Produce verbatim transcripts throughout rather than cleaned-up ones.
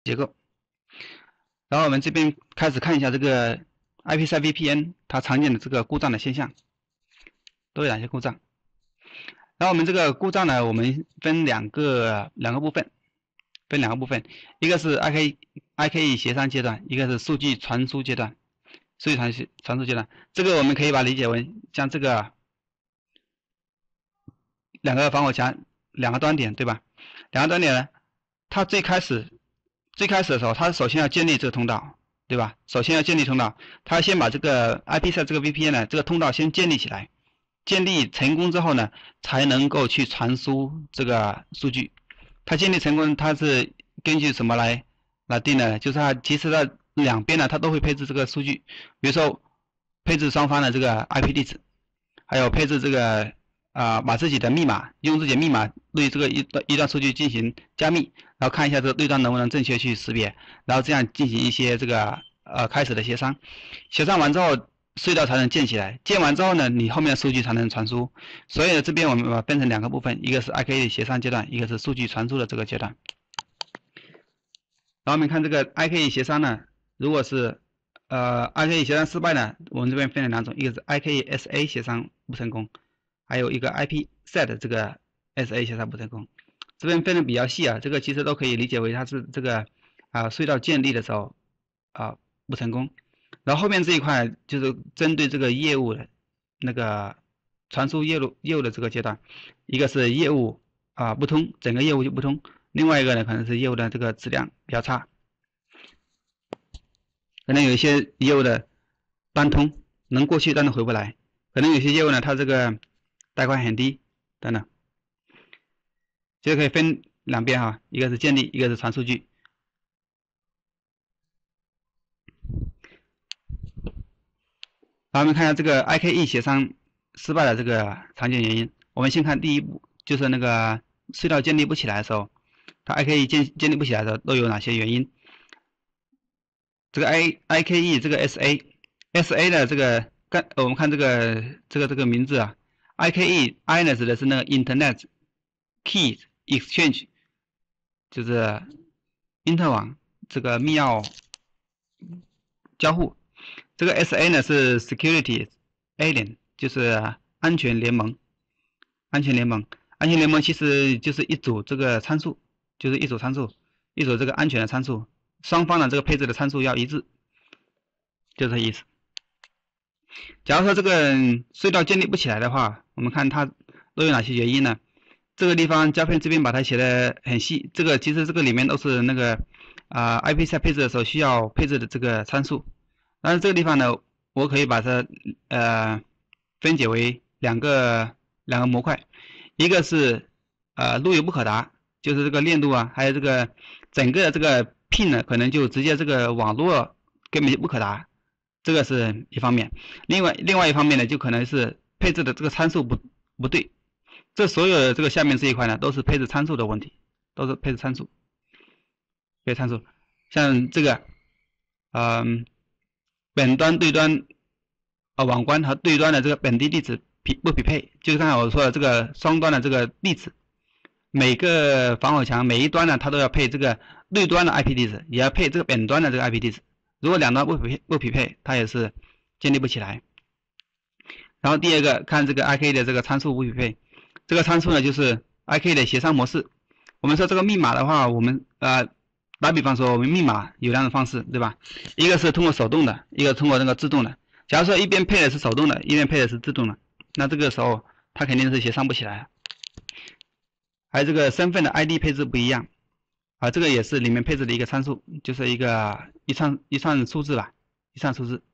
结构。然后我们这边开始看一下这个 I P 三 V P N 它常见的这个故障的现象都有哪些故障。然后我们这个故障呢，我们分两个两个部分，分两个部分，一个是 I K I K E 协商阶段，一个是数据传输阶段。数据传输传输阶段，这个我们可以把它理解为像这个两个防火墙，两个端点，对吧？两个端点呢，它最开始最开始的时候，它首先要建立这个通道，对吧？首先要建立通道，它先把这个 I P 上这个 V P N 呢，这个通道先建立起来。建立成功之后呢，才能够去传输这个数据。它建立成功，它是根据什么来来定的？就是它其实它两边呢，它都会配置这个数据，比如说配置双方的这个 I P 地址，还有配置这个啊、呃、把自己的密码用自己的密码对这个一段一段数据进行加密，然后看一下这个对端能不能正确去识别，然后这样进行一些这个呃开始的协商，协商完之后隧道才能建起来，建完之后呢，你后面的数据才能传输。所以呢，这边我们把它分成两个部分，一个是 I K E 协商阶段，一个是数据传输的这个阶段。然后我们看这个 I K E 协商呢，如果是呃 I K E 协商失败呢，我们这边分了两种，一个是 I K E S A 协商不成功，还有一个 I P set 这个 S A 协商不成功。这边分的比较细啊，这个其实都可以理解为它是这个啊、呃、隧道建立的时候啊、呃、不成功。然后后面这一块就是针对这个业务的那个传输业务业务的这个阶段，一个是业务啊不通，整个业务就不通；另外一个呢，可能是业务的这个质量比较差，可能有一些业务的单通能过去，但是回不来；可能有些业务呢，它这个带宽很低等等。这个可以分两边哈，一个是建立，一个是传数据。好，我们看一下这个 I K E 协商失败的这个常见原因。我们先看第一步，就是那个隧道建立不起来的时候，它 I K E 建建立不起来的都有哪些原因？这个 I I K E 这个 S A S A 的这个干，我们看这个这个这个名字啊 ，I K E I 呢指的是那个 Internet Key Exchange， 就是 Inter 网这个密钥交互。这个 S A 呢是 Security Alliance， 就是安全联盟。安全联盟，安全联盟其实就是一组这个参数，就是一组参数，一组这个安全的参数，双方的这个配置的参数要一致，就这意思。假如说这个隧道建立不起来的话，我们看它都有哪些原因呢？这个地方胶片这边把它写的很细，这个其实这个里面都是那个啊、呃、I P 在配置的时候需要配置的这个参数。但是这个地方呢，我可以把它呃分解为两个两个模块，一个是呃路由不可达，就是这个链路啊，还有这个整个这个 pin 呢，可能就直接这个网络根本就不可达，这个是一方面。另外另外一方面呢，就可能是配置的这个参数不不对。这所有的这个下面这一块呢，都是配置参数的问题，都是配置参数，配置参数，像这个，嗯。本端对端啊网关和对端的这个本地地址匹不匹配，就是刚才我说的这个双端的这个地址，每个防火墙每一端呢，它都要配这个对端的 I P 地址，也要配这个本端的这个 I P 地址。如果两端不匹配不匹配，它也是建立不起来。然后第二个看这个 I K 的这个参数不匹配，这个参数呢就是 I K 的协商模式。我们说这个密码的话，我们呃。打比方说，我们密码有两种方式，对吧？一个是通过手动的，一个通过那个自动的。假如说一边配的是手动的，一边配的是自动的，那这个时候它肯定是协商不起来。还有这个身份的 I D 配置不一样，啊，这个也是里面配置的一个参数，就是一个一串一串数字吧，一串数字。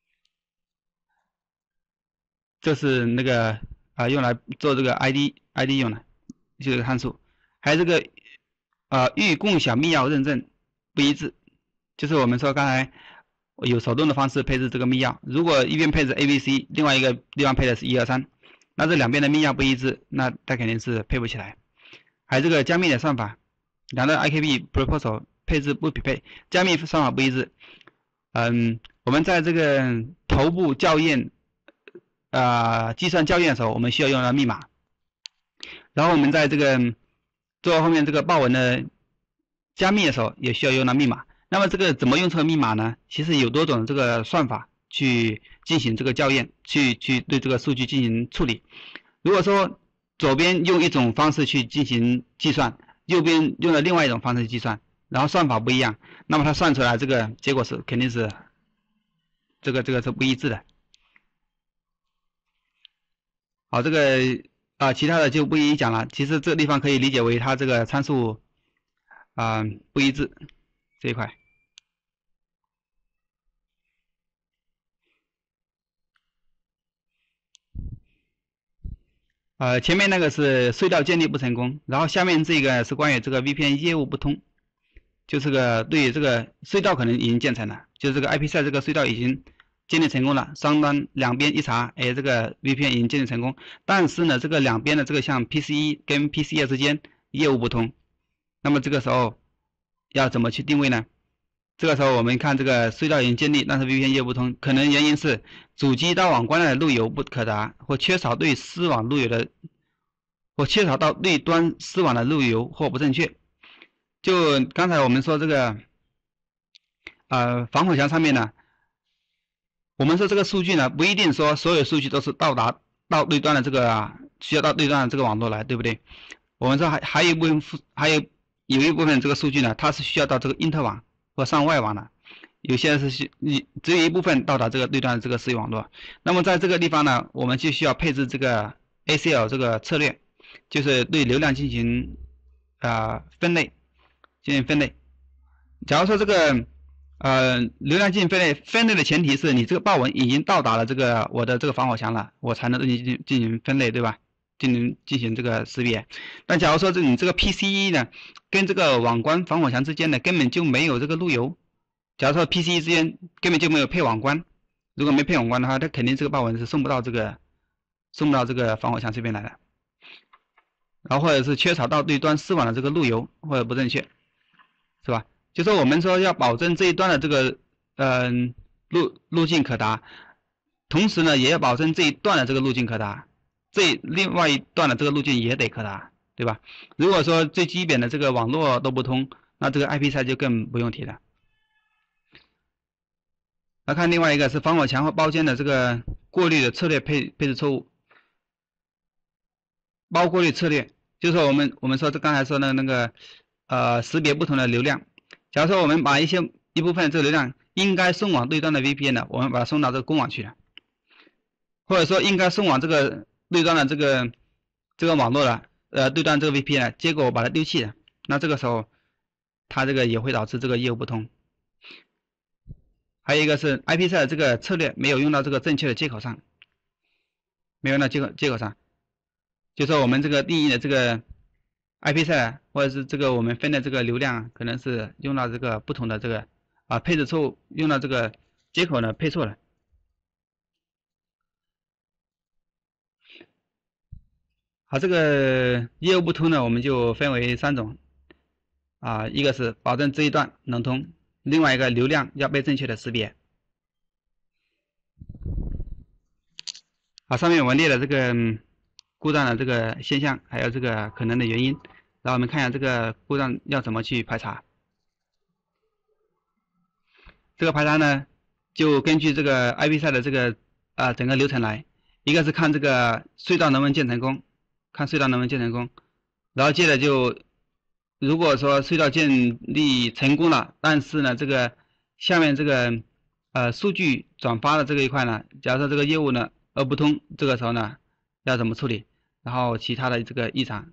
这是那个啊用来做这个 I D I D 用的，就是参数。还有这个。呃，预共享密钥认证不一致，就是我们说刚才有手动的方式配置这个密钥，如果一边配置 A B C， 另外一个地方配的是一二三，那这两边的密钥不一致，那它肯定是配不起来。还有这个加密的算法，两个 I K B proposal 配置不匹配，加密算法不一致。嗯，我们在这个头部校验啊、呃、计算校验的时候，我们需要用到密码，然后我们在这个做后面这个报文的加密的时候也需要用到密码。那么这个怎么用这个密码呢？其实有多种这个算法去进行这个校验，去去对这个数据进行处理。如果说左边用一种方式去进行计算，右边用了另外一种方式去计算，然后算法不一样，那么它算出来这个结果是肯定是这个这个是不一致的。好，这个啊、呃、其他的就不一一讲了。其实这个地方可以理解为它这个参数啊、呃、不一致这一块。呃，前面那个是隧道建立不成功，然后下面这个是关于这个 V P N 业务不通，就是个对于这个隧道可能已经建成了，就是这个 I P 赛这个隧道已经建立成功了，双端两边一查，哎，这个 V P N 已经建立成功，但是呢，这个两边的这个像 P C E 跟 P C E 之间业务不通，那么这个时候要怎么去定位呢？这个时候我们看这个隧道已经建立，但是 V P N 业务不通，可能原因是主机到网关的路由不可达，或缺少对私网路由的，或缺少到对端私网的路由或不正确。就刚才我们说这个，呃，防火墙上面呢，我们说这个数据呢，不一定说所有数据都是到达到对端的这个啊，需要到对端的这个网络来，对不对？我们说还还有一部分还有有一部分这个数据呢，它是需要到这个因特网或上外网的，有些是需你只有一部分到达这个对端的这个私域网络。那么在这个地方呢，我们就需要配置这个 A C L 这个策略，就是对流量进行啊、呃、分类，进行分类。假如说这个呃流量进行分类，分类的前提是你这个报文已经到达了这个我的这个防火墙了，我才能进行进行分类，对吧？进行进行这个识别。但假如说这你这个 P C E 呢，跟这个网关防火墙之间呢根本就没有这个路由。假如说 P C E 之间根本就没有配网关，如果没配网关的话，它肯定这个报文是送不到这个送不到这个防火墙这边来的。然后或者是缺少到对端私网的这个路由或者不正确，是吧？就说我们说要保证这一端的这个嗯、呃、路路径可达，同时呢也要保证这一段的这个路径可达。这另外一段的这个路径也得可达，对吧？如果说最基本的这个网络都不通，那这个 I P 赛就更不用提了。来看另外一个是防火墙和包间的这个过滤的策略配配置错误。包过滤策略就是说我们我们说这刚才说的那个呃识别不同的流量。假如说我们把一些一部分这个流量应该送往对端的 V P N 的，我们把它送到这个公网去了，或者说应该送往这个对端的这个这个网络了，呃，对端这个 V P N 结果我把它丢弃了，那这个时候它这个也会导致这个业务不通。还有一个是 I P 赛的这个策略没有用到这个正确的接口上，没有用到接口接口上，就说我们这个定义的这个 I P 赛或者是这个我们分的这个流量可能是用到这个不同的这个啊配置错误，用到这个接口呢配错了。好，这个业务不通呢，我们就分为三种，啊，一个是保证这一段能通，另外一个流量要被正确的识别。好，上面我们列了这个故障的这个现象，还有这个可能的原因，然后我们看一下这个故障要怎么去排查。这个排查呢，就根据这个 I P 赛的这个啊整个流程来，一个是看这个隧道能不能建成功。看隧道能不能建成功，然后接着就，如果说隧道建立成功了，但是呢，这个下面这个呃数据转发的这个一块呢，假如说这个业务呢而不通，这个时候呢要怎么处理？然后其他的这个异常，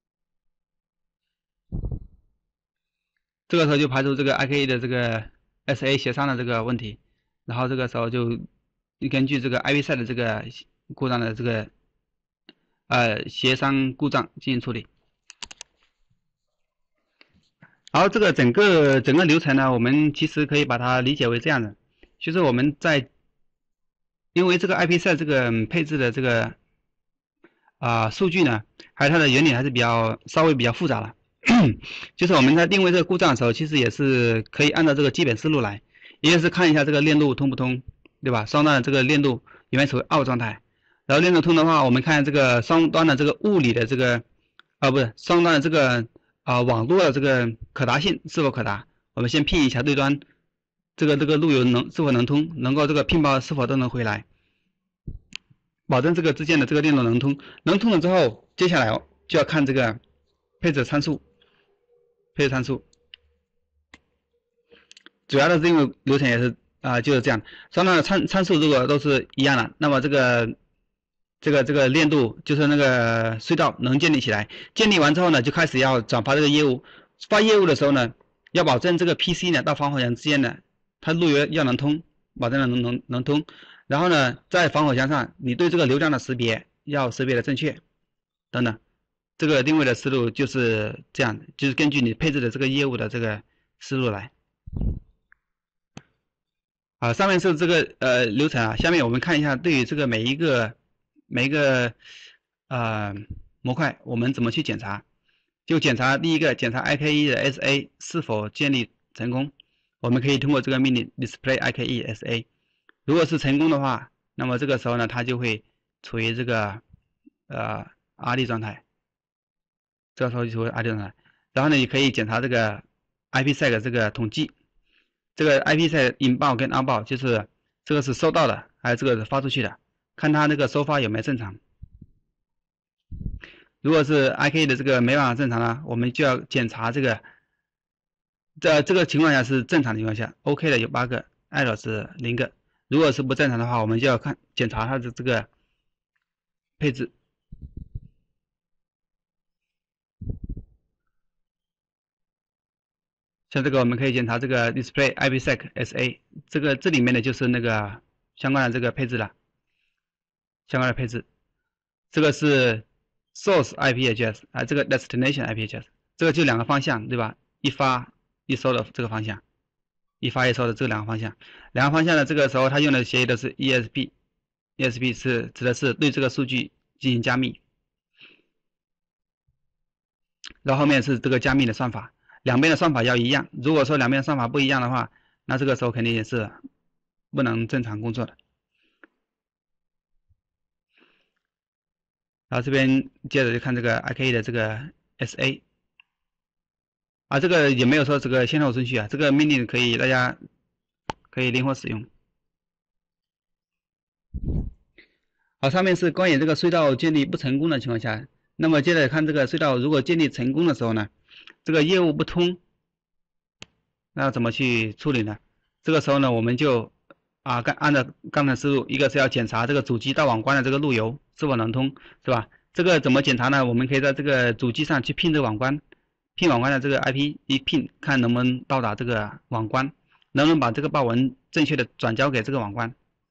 这个时候就排除这个 I K E 的这个 S A 协商的这个问题，然后这个时候就根据这个 I P 赛的这个故障的这个。呃，协商故障进行处理。然后这个整个整个流程呢，我们其实可以把它理解为这样的，就是我们在因为这个 I P 赛这个配置的这个啊、呃、数据呢，还有它的原理还是比较稍微比较复杂了。就是我们在定位这个故障的时候，其实也是可以按照这个基本思路来，一个是看一下这个链路通不通，对吧？双端的这个链路有没有处于 out 状态。然后链路通的话，我们看这个双端的这个物理的这个，啊不是双端的这个啊、网络的这个可达性是否可达。我们先拼一下对端，这个这个路由能是否能通，能够这个拼包是否都能回来，保证这个之间的这个链路能通。能通了之后，接下来就要看这个配置参数，配置参数。主要的任务流程也是啊、呃、就是这样，双方的参参数如果都是一样的，那么这个这个这个链路就是那个隧道能建立起来。建立完之后呢，就开始要转发这个业务。发业务的时候呢，要保证这个 P C 呢到防火墙之间呢，它路由要能通，保证能能能通。然后呢，在防火墙上，你对这个流量的识别要识别的正确，等等。这个定位的思路就是这样的，就是根据你配置的这个业务的这个思路来。啊，上面是这个呃流程啊，下面我们看一下对于这个每一个每一个呃模块，我们怎么去检查？就检查第一个，检查 I K E 的 S A 是否建立成功。我们可以通过这个命令 display I K E S A， 如果是成功的话，那么这个时候呢，它就会处于这个呃 R D 状态，这个时候就处于 R D 状态。然后呢，也可以检查这个 I P sec 这个统计。这个 I P sec 引爆跟 out 爆，就是这个是收到的，还有这个是发出去的，看它那个收发有没有正常。如果是 I K E 的这个没办法正常呢，我们就要检查这个，在这个情况下是正常的情况下 ，OK 的有八个 ，error 是零个。如果是不正常的话，我们就要看检查它的这个配置。像这个我们可以检查这个 display I P sec S A， 这个这里面的就是那个相关的这个配置了，相关的配置。这个是 source I P address 啊，这个 destination I P address， 这个就两个方向，对吧？一发一收的这个方向，一发一收的这两个方向，两个方向呢，这个时候它用的协议的是 E S P，E S P 是指的是对这个数据进行加密，然后后面是这个加密的算法。两边的算法要一样，如果说两边算法不一样的话，那这个时候肯定也是不能正常工作的。然后这边接着就看这个 I K E 的这个 S A， 啊，这个也没有说这个先后顺序啊，这个命令可以大家可以灵活使用。好，上面是关于这个隧道建立不成功的情况下，那么接着看这个隧道如果建立成功的时候呢？这个业务不通，那要怎么去处理呢？这个时候呢，我们就啊，刚按照刚才思路，一个是要检查这个主机到网关的这个路由是否能通，是吧？这个怎么检查呢？我们可以在这个主机上去拼这个网关，拼网关的这个 I P 一拼，看能不能到达这个网关，能不能把这个报文正确的转交给这个网关。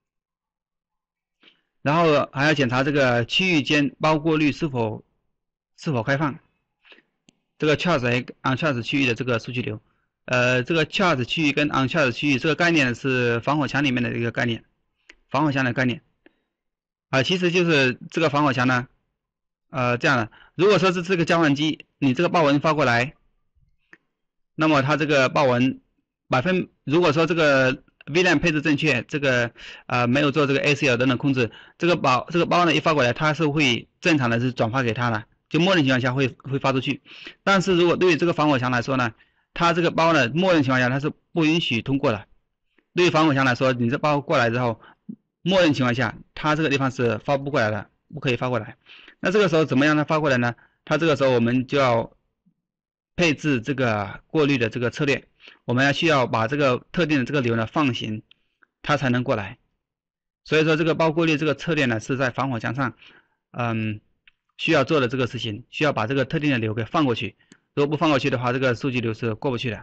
然后还要检查这个区域间包过滤是否是否开放。这个 charge 和 uncharge 区域的这个数据流，呃，这个 charge 区域跟 uncharge 区域这个概念是防火墙里面的一个概念，防火墙的概念，啊、呃，其实就是这个防火墙呢，呃，这样的，如果说是这个交换机，你这个报文发过来，那么它这个报文百分，如果说这个 V LAN 配置正确，这个呃没有做这个 A C L 等等控制，这个包这个包呢一发过来，它是会正常的是转发给它的。就默认情况下会会发出去，但是如果对于这个防火墙来说呢，它这个包呢，默认情况下它是不允许通过的。对于防火墙来说，你这包过来之后，默认情况下，它这个地方是发不过来的，不可以发过来。那这个时候怎么样它发过来呢？它这个时候我们就要配置这个过滤的这个策略，我们要需要把这个特定的这个流呢放行，它才能过来。所以说这个包过滤这个策略呢是在防火墙上，嗯。需要做的这个事情，需要把这个特定的流给放过去，如果不放过去的话，这个数据流是过不去的。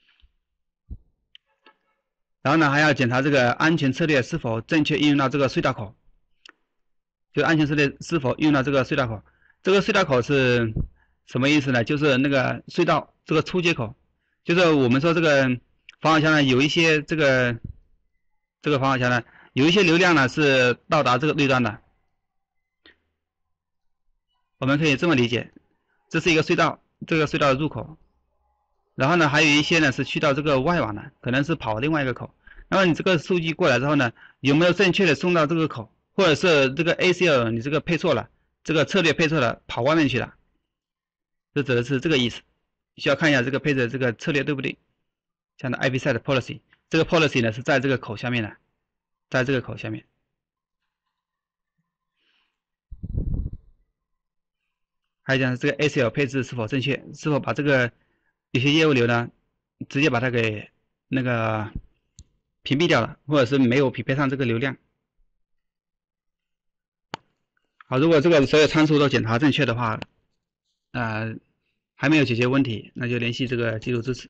然后呢，还要检查这个安全策略是否正确应用到这个隧道口，就安全策略是否应用到这个隧道口。这个隧道口是什么意思呢？就是那个隧道这个出接口，就是我们说这个防火墙呢，有一些这个这个防火墙呢，有一些流量呢是到达这个绿端的。我们可以这么理解，这是一个隧道，这个隧道的入口，然后呢，还有一些呢是去到这个外网的，可能是跑另外一个口。那么你这个数据过来之后呢，有没有正确的送到这个口，或者是这个 A C L 你这个配错了，这个策略配错了，跑外面去了，这指的是这个意思。 需要看一下这个配置的这个策略对不对。像的 I P set policy， 这个 policy 呢是在这个口下面的，在这个口下面。还有讲这个 A C L 配置是否正确，是否把这个有些业务流呢，直接把它给那个屏蔽掉了，或者是没有匹配上这个流量。好，如果这个所有参数都检查正确的话，呃，还没有解决问题，那就联系这个技术支持。